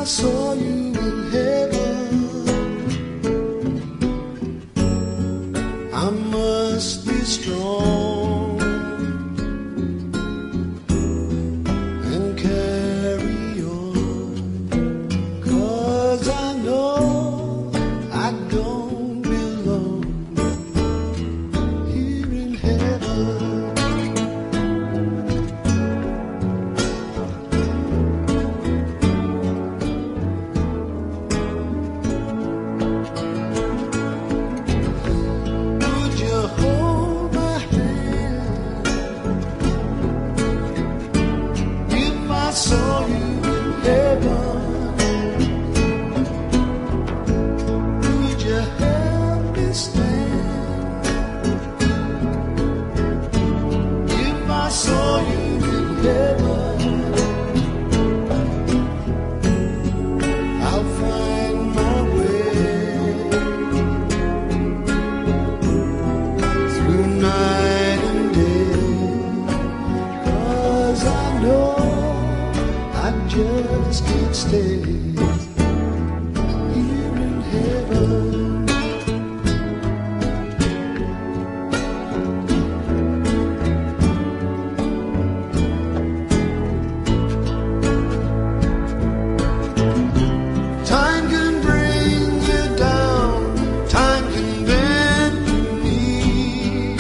saw you in heaven, I must be strong and carry on, 'cause I know I don't belong here in heaven. Hold my hand if I saw you in heaven. Would you help me stand if I saw you in heaven? I'll find my way through night and day, 'cause I know I just can't stay here in heaven. Time can bring you down, time can bend your knee.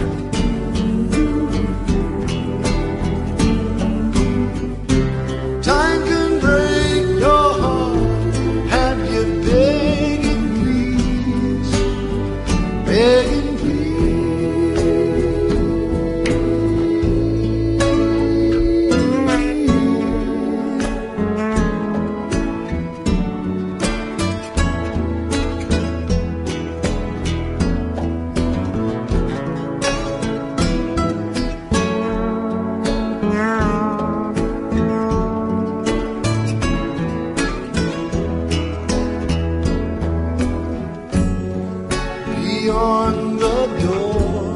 Time can break your heart, have you begging please, begging please. Beyond the door,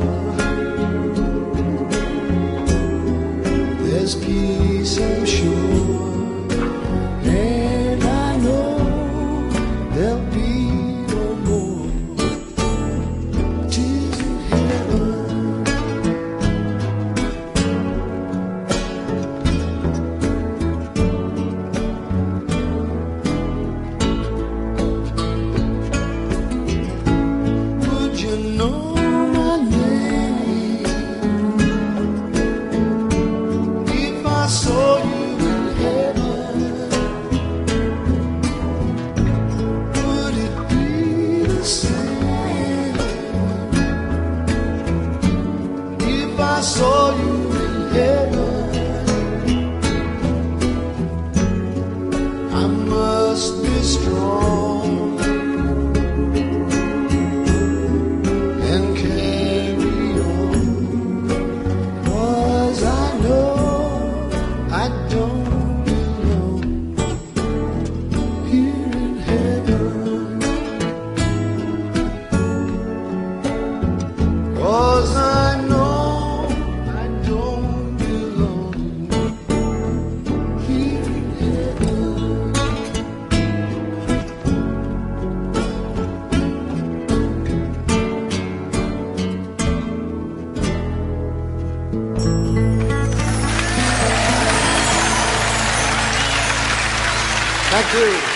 there's peace, I'm sure, and I know there'll be no more tears in heaven. You know my name if I saw you in heaven. Would it be the same if I saw you in heaven? I must be strong and carry on, 'cause I know I don't belong here in heaven. 'Cause I know I don't belong here in heaven. Thank you.